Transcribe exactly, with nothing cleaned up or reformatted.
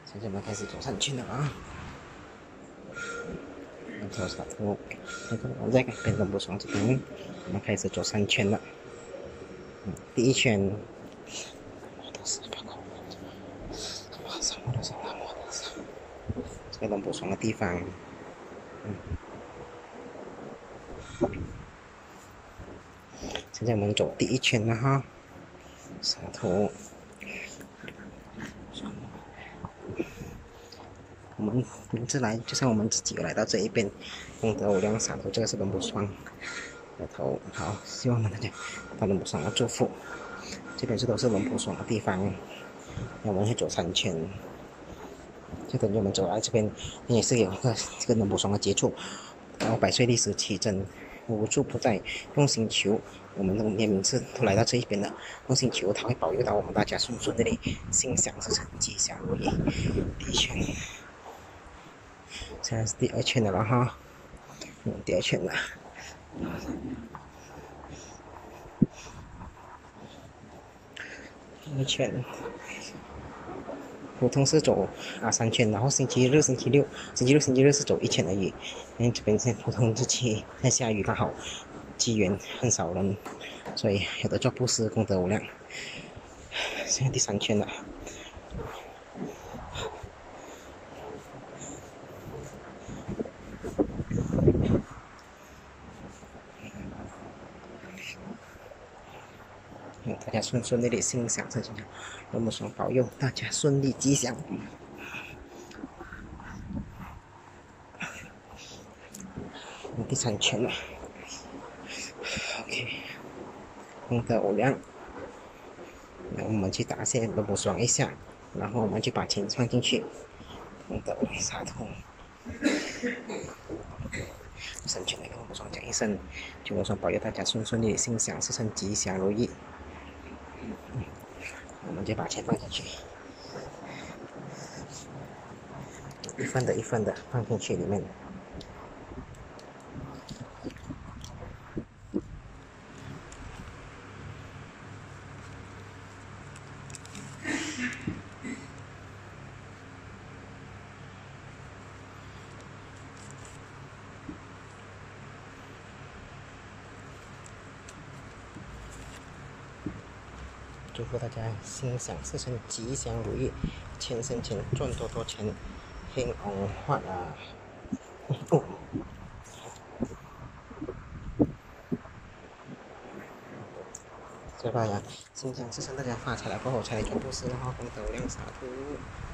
现在我们开始走上去了啊！走上路，那个我在跟东部双这边，我们开始走三圈了。嗯，第一圈，这个东部双的地方，嗯，现在我们走第一圈了哈，沙头。我们名字来，就像我们自己来到这一边，功德无量洒头，这个是龙骨霜的头。好，希望大家到龙骨霜的祝福。这边是都是龙骨霜的地方，那我们会走三圈，就等于我们走来这边，也是有个这个龙骨霜的接触。然后百岁历史奇珍，无处不在，用心求。我们的名字都来到这一边了，用心求他会保佑到我们大家顺顺利利，心想事成，吉祥如意。第一圈。现在是第二圈的了哈，嗯，第二圈了。第一圈，普通是走啊三圈，然后星期日、星期六、星期六、星期日是走一圈而已。因为这边是普通日期，在下雨刚好，机缘很少人，所以有的做布施功德无量。现在第三圈了。大家顺顺利利，心想事成，龙母双保佑大家顺利吉祥。第三圈了 ，OK， 功德无量。那我们去答谢龙母双一下，然后我们就把钱放进去，功德无量洒脱。三圈来跟龙母双讲一声，求龙母双保佑大家顺顺利利，心想事成，吉祥如意。我们就把钱放进去，一份的一份的放进去里面。祝福大家心想事成，吉祥如意，钱生钱，赚多多钱，兴旺发啊！哦，祝大家心想事成，大家发财了过后才来做布施，然后功德无量洒脱。